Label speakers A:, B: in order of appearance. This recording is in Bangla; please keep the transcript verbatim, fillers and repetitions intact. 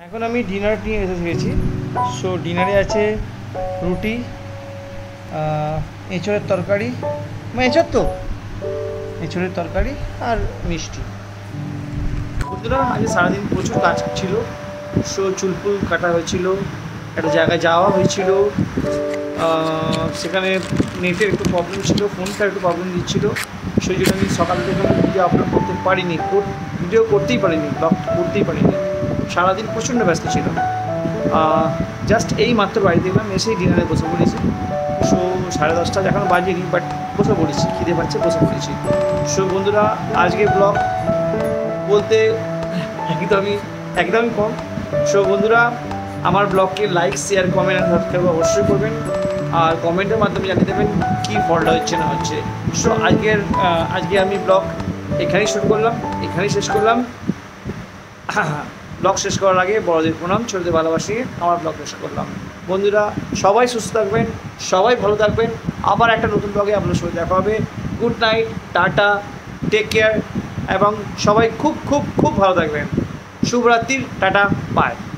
A: এখন আমি ডিনার নিয়ে এসে গেছি। সো ডিনারে আছে রুটি, এঁচড়ের তরকারি, এঁচড় তো এঁচড়ের তরকারি আর মিষ্টি। বন্ধুরা আজ সারাদিন প্রচুর কাজ ছিল। সো চুলফুল কাটা হয়েছিল, একটা জায়গায় যাওয়া হয়েছিল, সেখানে নেটের একটু প্রবলেম ছিল, ফোনটার একটু প্রবলেম দিচ্ছিলো। সেই জন্য আমি সকাল থেকে ভিডিও আপলোড করতে পারিনি, ভিডিও করতেই পারিনি, ব্লগ করতেই পারিনি। সারাদিন প্রচণ্ড ব্যস্ত ছিল। জাস্ট এই মাত্র বাড়িতে এলাম, এসেই ডিনারে বসে পড়েছি। সো সাড়ে দশটা এখন বাজেনি, বাট বসে পড়েছি, খিদে পাচ্ছে, বসে পড়েছি। সো বন্ধুরা আজকে ব্লগ বলতে একদমই একদমই কম। সো বন্ধুরা আমার ব্লগকে লাইক, শেয়ার, কমেন্ট আর সাবস্ক্রাইব অবশ্যই করবেন, আর কমেন্টের মাধ্যমে জানিয়ে দেবেন কী ফলটা হচ্ছে না হচ্ছে। সো আজকের আজকে আমি ব্লগ এখানেই শুরু করলাম, এখানেই শেষ করলাম। ব্লগ শেষ করার আগে বড়দের প্রণাম, ছোটদের ভালোবাসি, আমার ব্লগ শেষ করলাম। বন্ধুরা সবাই সুস্থ থাকবেন, সবাই ভালো থাকবেন। আবার একটা নতুন ব্লগে আপনার সঙ্গে দেখা হবে। Good night, tata, take care, এবং সবাই খুব খুব খুব ভালো থাকবেন। শুভরাত্রির, টাটা, বাই।